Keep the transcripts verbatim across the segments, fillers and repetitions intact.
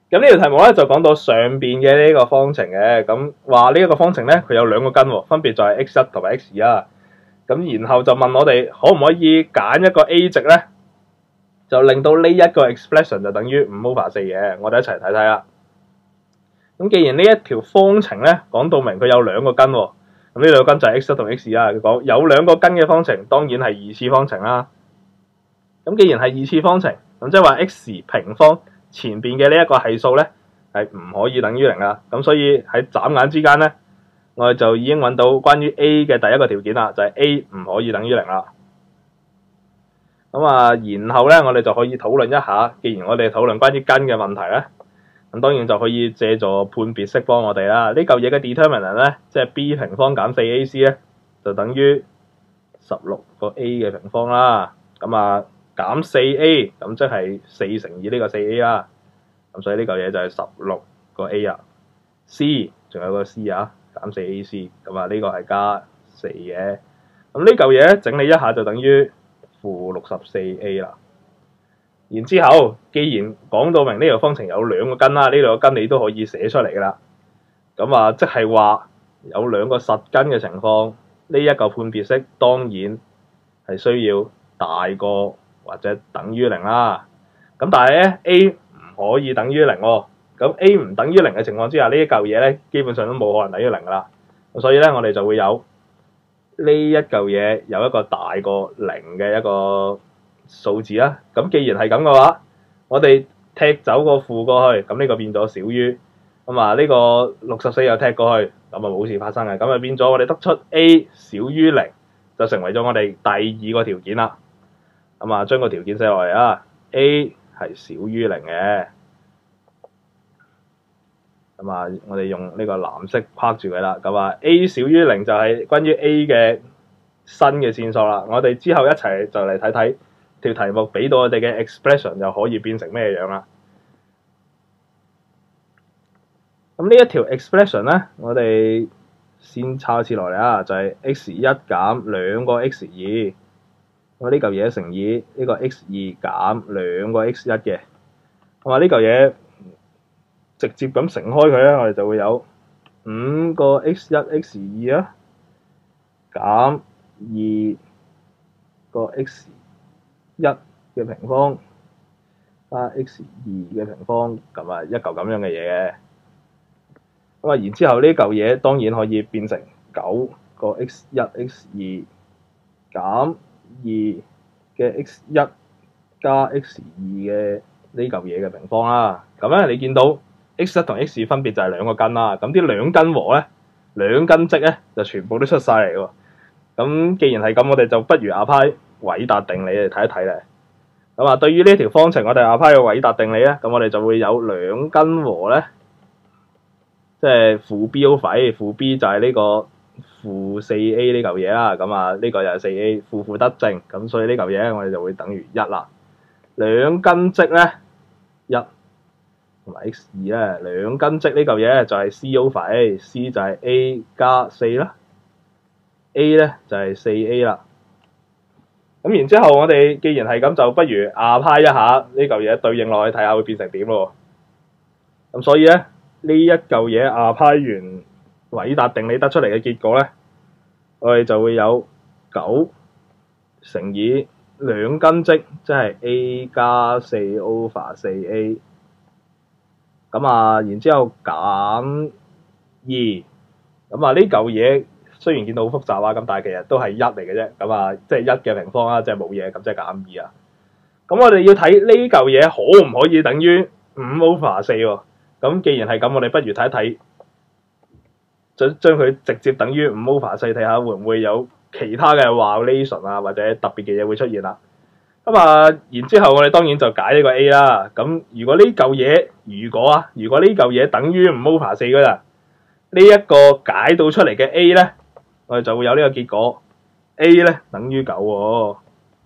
咁呢條題目咧就講到上邊嘅呢個方程嘅，咁話呢一個方程咧佢有兩個根喎，分別就係 x 一同埋 x 二啊。咁然後就問我哋可唔可以揀一個 a 值咧，就令到呢一個 expression 就等於五 over 四嘅。我哋一齊睇睇啦。咁既然呢一條方程咧講到明佢有兩個根喎，咁呢兩個根就係 x 一同 x 二啦。佢講有兩個根嘅方程當然係二次方程啦。咁既然係二次方程，咁即係話 x 平方前邊嘅呢一個係數咧係唔可以等於零啦。咁所以喺眨眼之間咧，我哋就已經揾到關於 A 嘅第一個條件啦，就係 A 唔可以等於零啦。咁啊，然後咧我哋就可以討論一下，既然我哋討論關於根嘅問題咧，咁當然就可以借助判別式幫我哋啦。呢嚿嘢嘅 determinant 咧，即係 b 平方減四 a c 咧，就等於十六個 a 嘅平方啦。咁啊減四 a， 咁即係四乘以呢個四 a 啦。咁所以呢嚿嘢就係十六個 a 啊。c 仲有個 c 啊，減四 a c， 咁啊呢個係加四嘅。咁呢嚿嘢整理一下就等於負六十四 a 啦。然之後，既然講到明呢條方程有兩個根啦，呢兩個根你都可以寫出嚟噶啦。咁啊，即係話有兩個實根嘅情況，呢一個判別式當然係需要大過或者等於零啦。咁但係咧 A 唔可以等於零喎。咁 A 唔等於零嘅情況之下，呢一嚿嘢咧基本上都冇可能等於零噶啦。咁所以咧，我哋就會有呢一嚿嘢有一個大過零嘅一個數字啦。咁既然係咁嘅話，我哋踢走個負過去，咁呢個變咗小於，咁啊呢個六十四又踢過去，咁啊冇事發生嘅，咁啊變咗我哋得出 A 小於零，就成為咗我哋第二個條件啦。咁啊將個條件寫落嚟啊 ，A 係小於零嘅。咁啊，我哋用呢個藍色框住佢啦。咁啊 ，A 小於零就係關於 A 嘅新嘅線索啦。我哋之後一齊就嚟睇睇條題目俾到我哋嘅 expression 又可以變成咩樣啦。咁呢一條 expression 咧，我哋先抄一次落嚟啊，就係 x 一減兩個 x 二，咁呢嚿嘢乘以呢個 x 二減兩個 x 一嘅。咁啊呢嚿嘢直接咁乘開佢咧，我哋就會有五個 x 一 x 二啊，減二個 x 一嘅平方加 x 二嘅平方，咁啊一嚿咁樣嘅嘢嘅。咁啊，然之後呢嚿嘢當然可以變成九個 x 一 x 二減二嘅 x 一加 x 二嘅呢嚿嘢嘅平方啦。咁咧你見到 x 一同 x 二分別就係兩個根啦，咁啲兩根和咧，兩根積咧就全部都出晒嚟喎。咁既然係咁，我哋就不如 apply 韋達定理嚟睇一睇咧。咁啊，對於呢條方程，我哋 apply 個韋達定理咧，咁我哋就會有兩根和咧，即係負 b over a，負 b 就係呢個負四 a 呢嚿嘢啦。咁啊，呢個又係四 a， 負負得正，咁所以呢嚿嘢我哋就會等於一啦。兩根積咧一。同埋 x 二咧，兩根積呢嚿嘢就係 c over a，c 就係 a 加四啦 ，a 咧就係四 a 啦。咁然之後我哋既然係咁，就不如 apply 一下呢嚿嘢對應落去睇下會變成點咯。咁所以咧呢一嚿嘢 apply 完韋達定理得出嚟嘅結果咧，我哋就會有九乘以兩根積，即係 a 加四 over 四 a。咁啊，然之後減二，咁啊呢嚿嘢雖然見到好複雜啊，咁但係其實都係一嚟嘅啫。咁啊，即係一嘅平方啦，即係冇嘢，咁即係減二啊。咁我哋要睇呢嚿嘢可唔可以等於五 over 四喎？咁既然係咁，我哋不如睇一睇，將將佢直接等於五 over 四，睇下會唔會有其他嘅 variation 啊，或者特別嘅嘢會出現啦。咁啊，然之後我哋當然就解呢個 A 啦。咁如果呢嚿嘢，如果啊，如果呢嚿嘢等於五 over 四嗰陣，呢一個解到出嚟嘅 A 咧，我哋就會有呢個結果 A 咧等於九喎。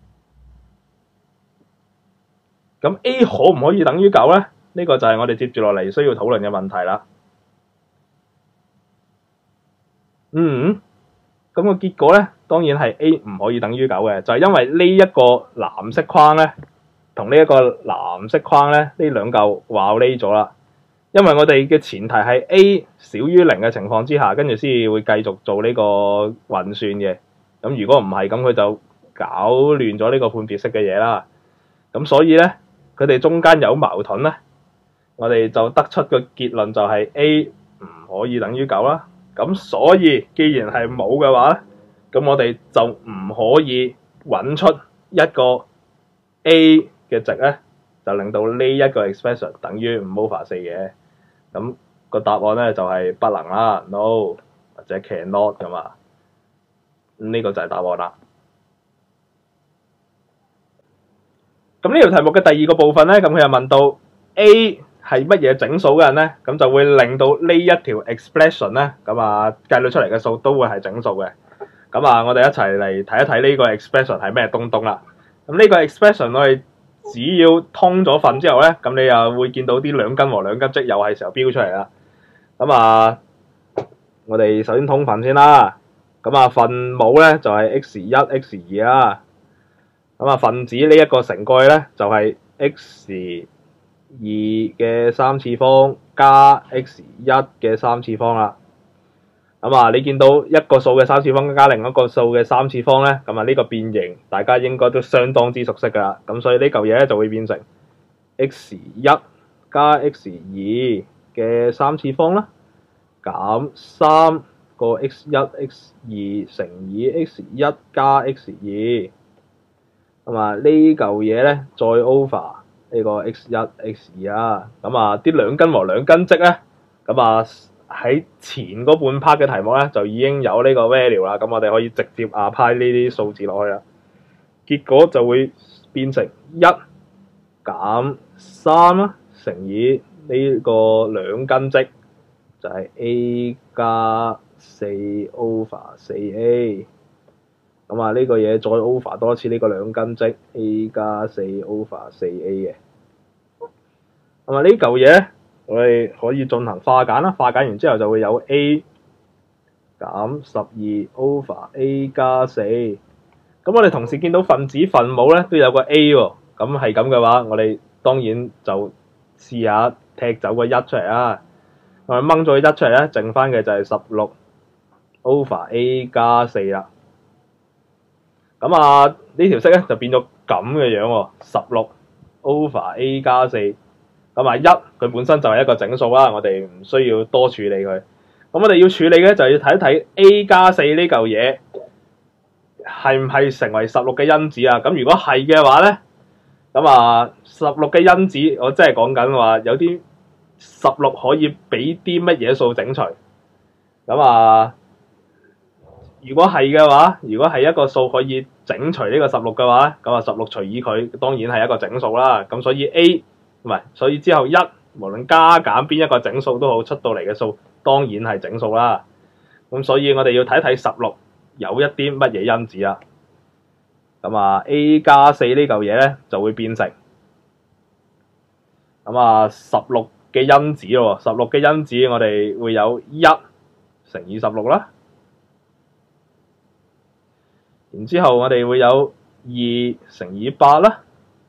咁 A 可唔可以等於九咧？呢個就係我哋接住落嚟需要討論嘅問題啦。嗯。咁個結果咧，當然係 A 唔可以等於九嘅，就係因為呢一個藍色框咧，同呢一個藍色框咧，呢兩嚿話呢咗啦。 因為我哋嘅前提係 A 小於零嘅情況之下，跟住先會繼續做呢個運算嘅。咁如果唔係，咁佢就搞亂咗呢個判別式嘅嘢啦。咁所以咧，佢哋中間有矛盾咧，我哋就得出個結論就係 A 唔可以等於九啦。咁所以既然係冇嘅話咧，咁我哋就唔可以揾出一個 A 嘅值咧，就令到呢一個 expression 等於五 over 四嘅。咁個答案咧就係不能啦 ，no 或者 cannot 咁啊。呢個就係答案啦。咁呢條題目嘅第二個部分咧，咁佢又問到 A 係乜嘢整數嘅人咧，咁就會令到呢一條 expression 咧，咁啊計到出嚟嘅數都會係整數嘅。咁啊，我哋一齊嚟睇一睇呢個 expression 係咩東東啦。咁呢個 expression 我哋只要通咗分之後咧，咁你又會見到啲兩根和兩根積又係時候標出嚟啦。咁啊，我哋首先通分先啦。咁啊，分母咧就係 x 一 x 二啦。咁啊，分子呢一個乘過去咧就係 x 二嘅三次方加 x 一嘅三次方啦。咁啊，你見到一個數嘅三次方加另一個數嘅三次方咧，咁啊呢個變形大家應該都相當之熟悉噶啦。咁所以呢嚿嘢咧就會變成 x 一加 x 二嘅三次方啦，減三個 x 一 x 二乘以 x 一加 x 二。咁啊呢嚿嘢咧再 over 呢個 x 一 x 二啊。咁啊啲兩根和兩根積咧，咁啊喺前嗰半 part 嘅題目咧就已經有呢個 value 啦。咁我哋可以直接 apply 呢啲數字落去啦。結果就會變成一減三啦，乘以呢個兩根積就係 a 加四 over 四 a。咁啊呢個嘢再 over 多一次呢個兩根積 a 加四 over 四 a 嘅。咁啊呢嚿嘢我哋可以進行化簡啦，化簡完之後就會有 a 減十二 over a 加四。咁我哋同時見到分子分母咧都有個 a 喎，咁係咁嘅話，我哋當然就試下踢走個一出嚟啦。我哋掹咗個一出嚟咧，剩翻嘅就係十六 over a 加四啦。咁啊呢條式咧就變咗咁嘅樣喎，十六 over a 加四。咁啊一佢本身就係一個整數啦，我哋唔需要多處理佢。咁我哋要處理嘅就要睇一睇 a 加四呢嚿嘢係唔係成為十六嘅因子啊？咁如果係嘅話咧，咁啊十六嘅因子我即係講緊話有啲十六可以俾啲乜嘢數整除。咁啊如果係嘅話，如果係一個數可以整除呢個十六嘅話，咁啊十六除以佢當然係一個整數啦。咁所以 A 唔係，所以之後一無論加減邊一個整數都好，出到嚟嘅數當然係整數啦。咁所以我哋要睇睇十六有一啲乜嘢因子啦。咁啊 A 加四呢嚿嘢咧就會變成咁啊十六嘅因子咯。十六嘅因子我哋會有一乘以十六啦。然之後我哋會有二乘以八啦。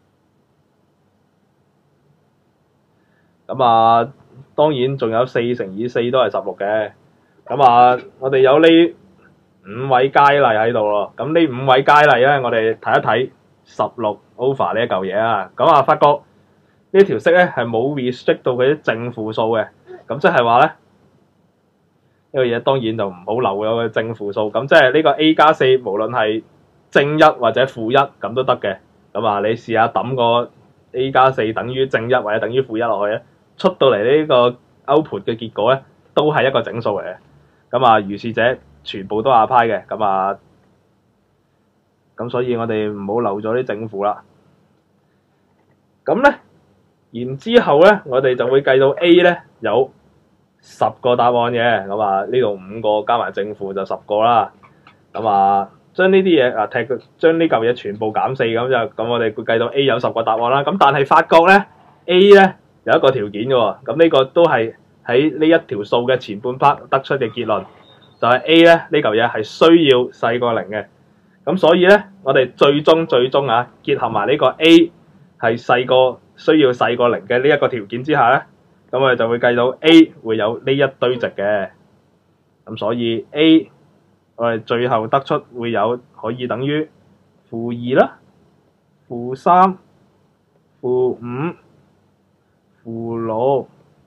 咁啊，當然仲有四乘以四都係十六嘅。咁啊，我哋有呢五位佳麗喺度咯。咁呢五位佳麗咧，我哋睇一睇十六 over 呢一嚿嘢啊。咁啊，發覺呢條式咧係冇 restrict 到佢啲正負數嘅。咁即係話咧，呢個嘢當然就唔好留有個正負數。咁即係呢個 a 加四無論係正一或者負一咁都得嘅。咁啊，你試下揼個 a 加四等於正一或者等於負一落去咧。出到嚟呢個 output 嘅結果咧，都係一個整數嚟嘅。咁啊，如是者全部都係派嘅。咁啊，咁所以我哋唔好留咗啲正負啦。咁咧，然之後咧，我哋就會計到 A 咧有十個答案嘅。咁啊，呢度五個加埋正負就十個啦。咁啊，將呢啲嘢啊踢，將呢嚿嘢全部減四咁就，咁我哋會計到 A 有十個答案啦。咁但係發覺咧 A 咧。有一個條件嘅喎，咁呢個都係喺呢一條數嘅前半 part 得出嘅結論，就係 A 咧呢嚿嘢係需要細過零嘅，咁所以咧我哋最終最終啊結合埋呢個 A 係細過需要細過零嘅呢一個條件之下咧， 咁我哋就會計到 A 會有呢一堆值嘅，咁所以 A 我哋最後得出會有可以等於負二啦、負三、負五、負六、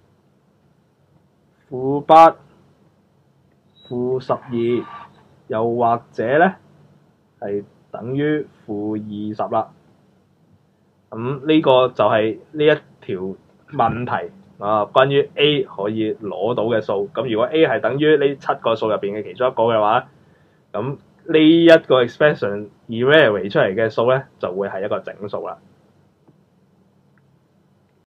負八、負十二，又或者咧係等於負二十啦。咁呢個就係呢一條問題啊，關於 A 可以攞到嘅數。咁如果 A 係等於呢七個數入邊嘅其中一個嘅話，咁呢一個 expression evaluate 出嚟嘅數咧就會係一個整數啦。